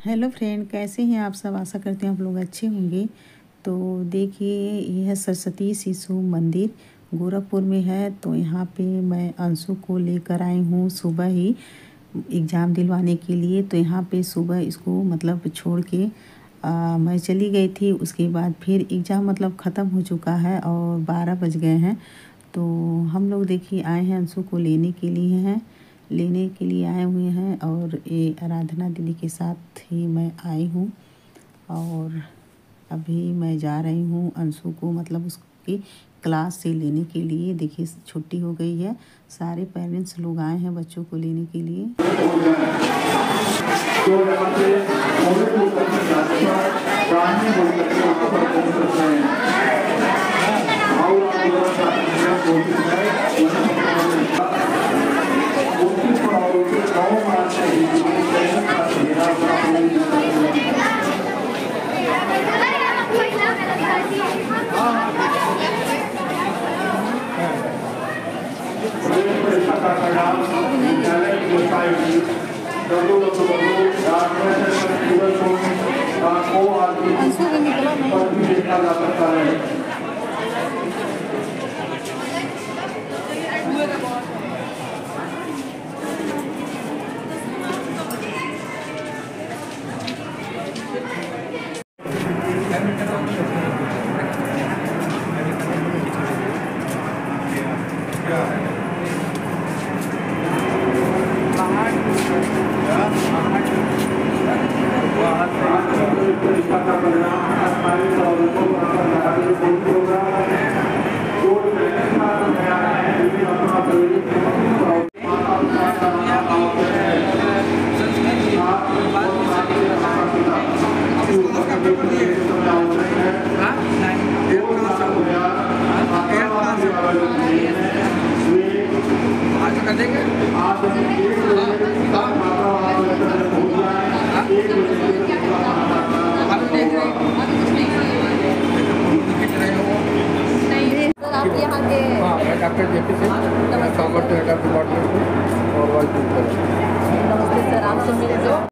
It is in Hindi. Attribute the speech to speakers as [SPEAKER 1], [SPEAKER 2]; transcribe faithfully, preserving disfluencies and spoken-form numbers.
[SPEAKER 1] हेलो फ्रेंड, कैसे हैं आप सब। आशा करते हैं आप लोग अच्छे होंगे। तो देखिए, यह सरस्वती शिशु मंदिर गोरखपुर में है। तो यहाँ पे मैं अंशु को लेकर आई हूँ सुबह ही एग्ज़ाम दिलवाने के लिए। तो यहाँ पे सुबह इसको मतलब छोड़ के आ, मैं चली गई थी। उसके बाद फिर एग्ज़ाम मतलब ख़त्म हो चुका है और बारह बज गए हैं। तो हम लोग देखिए आए हैं, अंशु को लेने के लिए हैं लेने के लिए आए हुए हैं। और ये आराधना दीदी के साथ ही मैं आई हूँ। और अभी मैं जा रही हूँ अंशु को मतलब उसकी क्लास से लेने के लिए। देखिए छुट्टी हो गई है, सारे पेरेंट्स लोग आए हैं बच्चों को लेने के लिए। अंशु ने निकला नहीं।
[SPEAKER 2] डॉक्टर जेपी से कॉमर्स हेड ऑफ डिपार्टमेंट और वाइस प्रिंसिपल।
[SPEAKER 3] नमस्ते सर, आपसे मिले तो